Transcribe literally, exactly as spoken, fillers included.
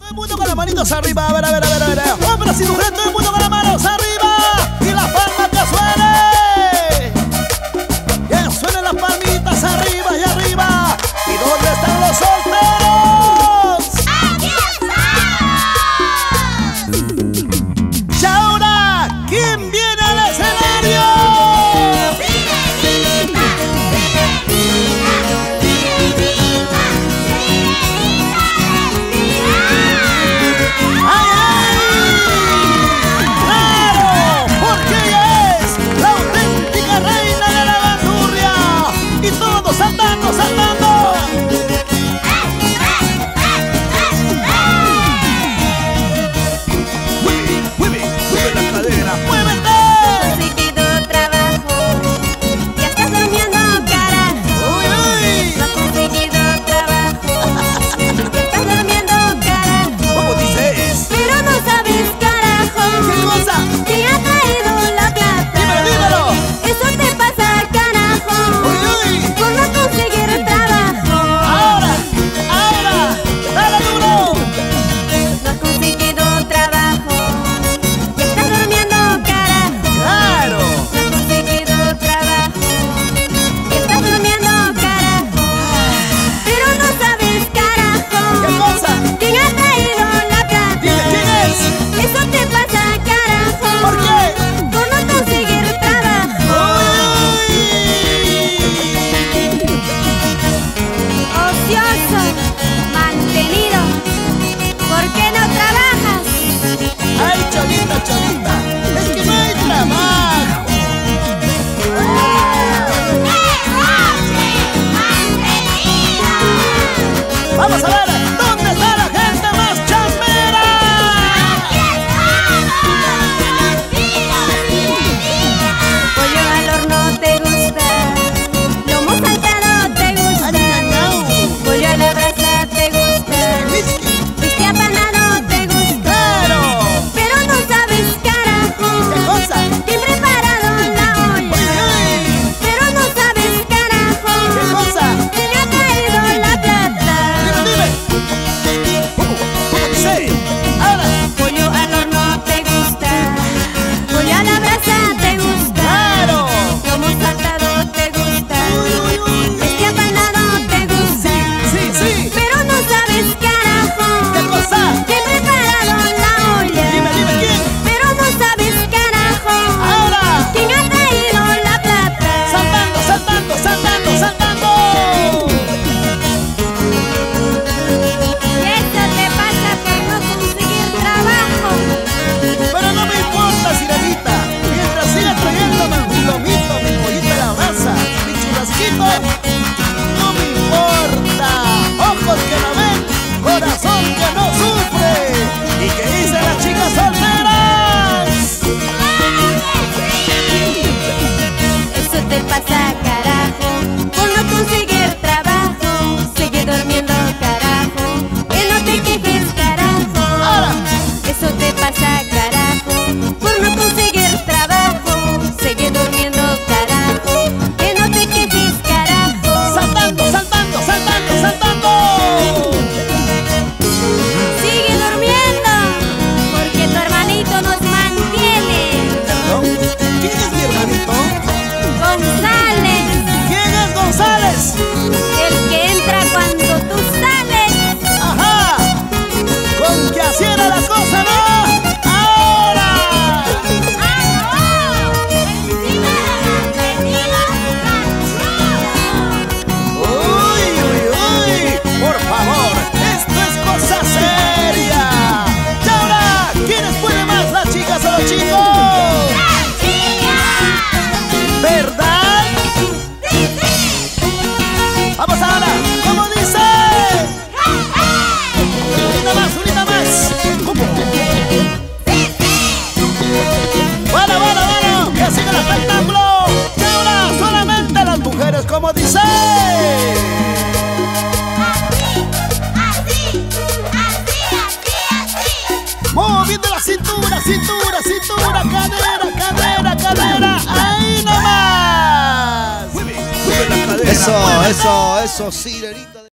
Todo el mundo con las manitos arriba, a ver, a ver, a ver, a ver. Hombres y mujeres, todo el mundo con las manos arriba. Y la palma que suene. Que suenen las palmitas arriba y arriba. ¿Y dónde están los solteros? ¡Aquí están! Y ahora, ¿quién viene al escenario? ¡Saltando, saltando! ¡Mueve, mueve, mueve la cadera! ¡Muévete! Conseguido trabajo, ya estás durmiendo, carajo. ¡Uy, uy! No has conseguido trabajo, ya estás durmiendo, carajo. ¿Cómo dices? Pero no sabes, carajo, ¿Qué cosa? ¿quién ha traído la plata? ¡Dímelo, dímelo! Eso te pasa, carajo, ¡Uy, uy! por no conseguir trabajo. ¡Ahora! ¡Ahora! ¡Dale duro! No has conseguido trabajo, ya estás durmiendo, carajo. ¡Claro! No has conseguido trabajo, ya estás durmiendo, carajo. Pero no sabes, carajo, ¿Qué cosa? ¿quién ha traído la plata? Dime, ¿quién es? Eso te pasa, carajo, ¿Por qué? por no conseguir trabajo. Ocioso, mantenido, ¿por qué no trabajas? ¡Ay, cholita, cholita! ¡Es que no hay trabajo! ¡Vamos a ver! ¿Dónde está la gente más chambera? Pollo al horno te gusta, lomo saltado te gusta, pollo a la brasa te gusta, whisky apanado te gusta. ¡Claro! Pero no sabes, carajo, ¿Qué cosa? bien preparado la ¡Uy, olla. uy! Pero no sabes, carajo, ¿Qué cosa? quién ha traído la plata. ¡Dime, dime! ¿Cómo? ¿Cómo dice? ¡Ahora! Pollo al horno te gusta, pollo a la brasa te gusta, ¡Claro! lomo saltado te gusta, ¡Uy, uy, uy! whisky apanado te gusta. ¡Sí, sí! Pero no sabes, carajo, ¿Qué cosa? quién prepararon la olla. Dime, dime, ¿quién? Pero no sabes, carajo, ¡Ahora! quién ha traído la plata. ¡Saltando, saltando, saltando, saltando! Y eso te pasa por no conseguir trabajo. Pero no me importa, sirenita. Mientras siga trayéndome mi lomito, mi pollito a la brasa, mi churrasquito, no me importa. Ojos que no ven, corazón que no sufre. ¿Y qué dicen las chicas solteras? Eso te pasa, carajo, por no conseguir trabajo. Sigue durmiendo, carajo, que no te quejes, carajo. Ahora. Eso te pasa, carajo, por no conseguir trabajo. Sigue durmiendo, carajo, que no te quejes, carajo. Saltando, saltando, saltando, saltando. Sigue durmiendo, porque tu hermanito nos mantiene. Perdón, ¿quién es mi hermanito? González, ¿Quién es González? el que entra cuando tú sales. Ajá, con que así era la cosa, ¿no? ¡Ahora! ¡Uy, uy, uy! Por favor, esto es cosa seria. Y ahora, ¿quiénes pueden más, las chicas o los chicos? ¿Verdad? Vamos ahora, ¿cómo dice? Unita más, unita más. ¿Cómo? Bueno, bueno, bueno, que siga el espectáculo. Y ahora solamente las mujeres, como dice. Moviendo la cintura, cintura, cintura, cadera, cadera, cadera. Ahí nomás. Mueve, mueve la cadera. Eso, muévete. eso, eso, sirenita.